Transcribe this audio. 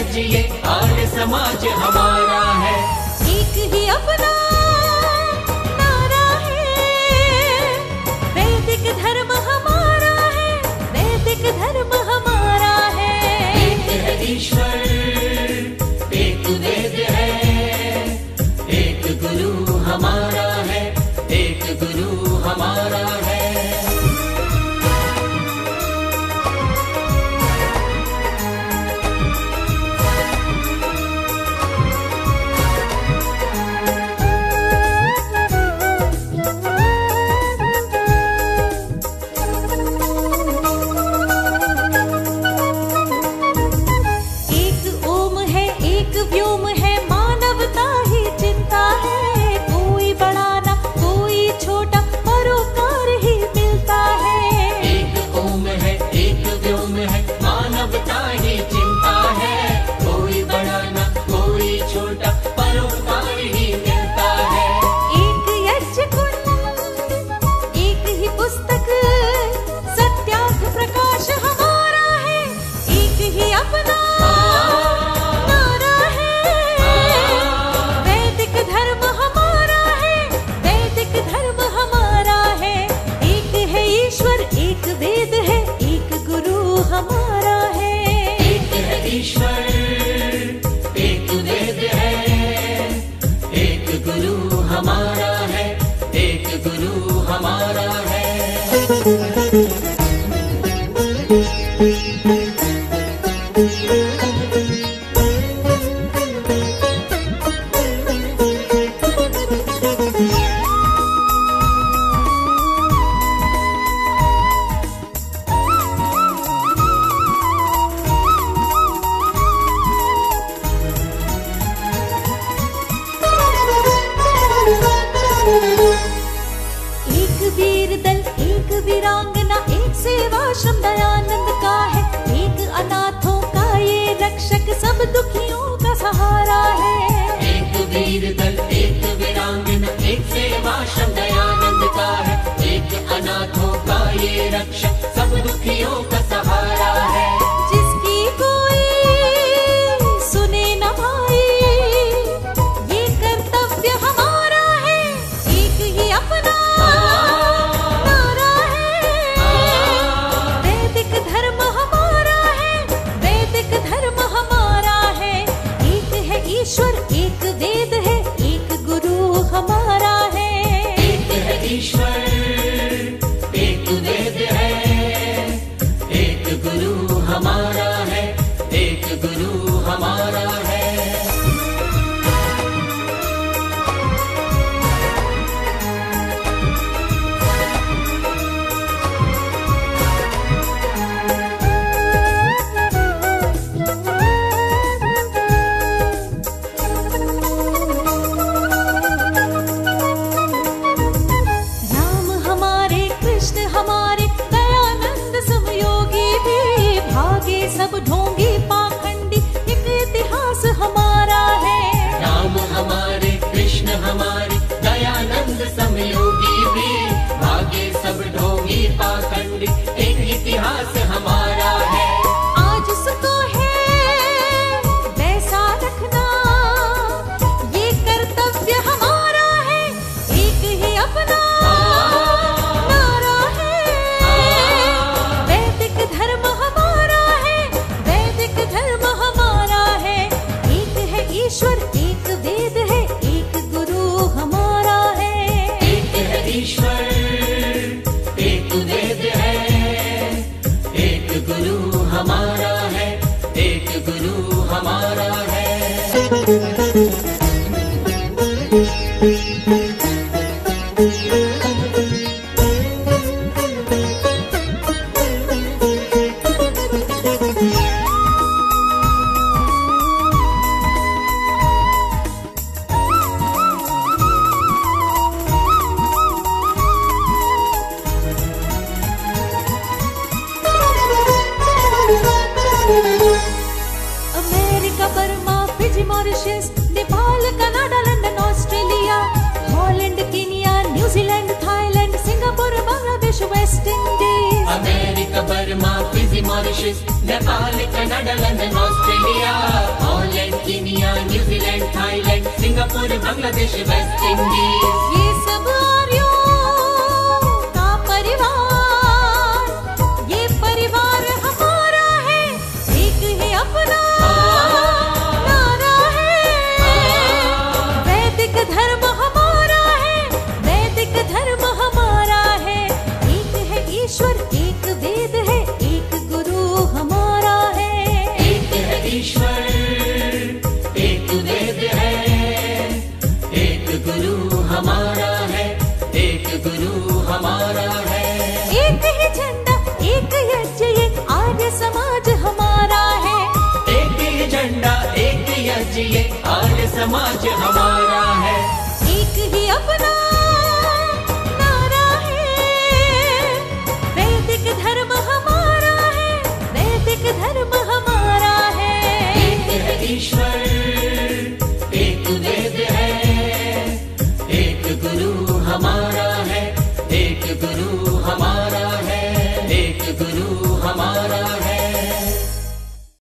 आज ये आर्य समाज हमारा है। एक ही अपना नारा है, वैदिक धर्म हमारा है, वैदिक धर्म हमारा है। एक है ईश्वर, एक वेद है, एक गुरु हमारा है, एक गुरु हमारा है। एक वीर दल, एक वीरांगना, एक सेवाश्रम दयानंद का है, एक अनाथों का ये रक्षक, सब दुखियों का सहारा है। एक वीर दल, एक वीरांगना, एक सेवाश्रम दयानंद का है, एक अनाथों का ये रक्षक, सब दुखियों का सहारा है। जिसकी कोई सुने न भाई, ये कर्तव्य हमारा है, एक ही अपना नारा है। वैदिक धर्म हमारा है, वैदिक धर्म हमारा है। एक है ईश्वर, एक वेद है, एक गुरु हमारा है। एक है ईश्वर, एक वेद है, एक गुरु हमारा है, एक गुरु हमारा है। राम हमारे, कृष्ण हमारे, दयानंद समयोगी भी, भागे सब ढोंगी पाखंडी, एक इतिहास हमारा है। राम हमारे, कृष्ण हमारे, दयानंद समयोगी भी, भागे सब ढोंगी पाखंडी, एक इतिहास हमारा है। आज उसको है वैसा रखना, ये कर्तव्य हमारा है, एक ही अपना नारा है। वैदिक धर्म हमारा है, वैदिक धर्म हमारा है। एक है ईश्वर, एक वेद है, एक गुरु हमारा है। एक है ईश्वर, एक वेद है, एक गुरु हमारा है, एक गुरु हमारा है। America, Burma, Fiji, Mauritius, Nepal, Canada, London, Australia, Holland, Kenya, New Zealand, Thailand, Singapore, Bangladesh, West Indies. America, Burma, Fiji, Mauritius, Nepal, Canada, London, Australia, Singapore, Bangladesh, West Indies. ये सब आर्यों का परिवार, ये परिवार हमारा है, एक ही अपना नारा है। वैदिक धर्म हमारा है, वैदिक धर्म हमारा है। एक है ईश्वर, एक वेद है, एक गुरु हमारा है। एक है ईश्वर, एक वेद है, एक गुरु हमारा है, एक गुरु हमारा है। एक ही झंडा, एक यज्ञ, ये आर्य समाज हमारा है। एक ही झंडा, एक यज्ञ, ये आर्य समाज हमारा है। एक ही अपना नारा है, वैदिक धर्म हमारा है, वैदिक धर्म हमारा है। एक है ईश्वर,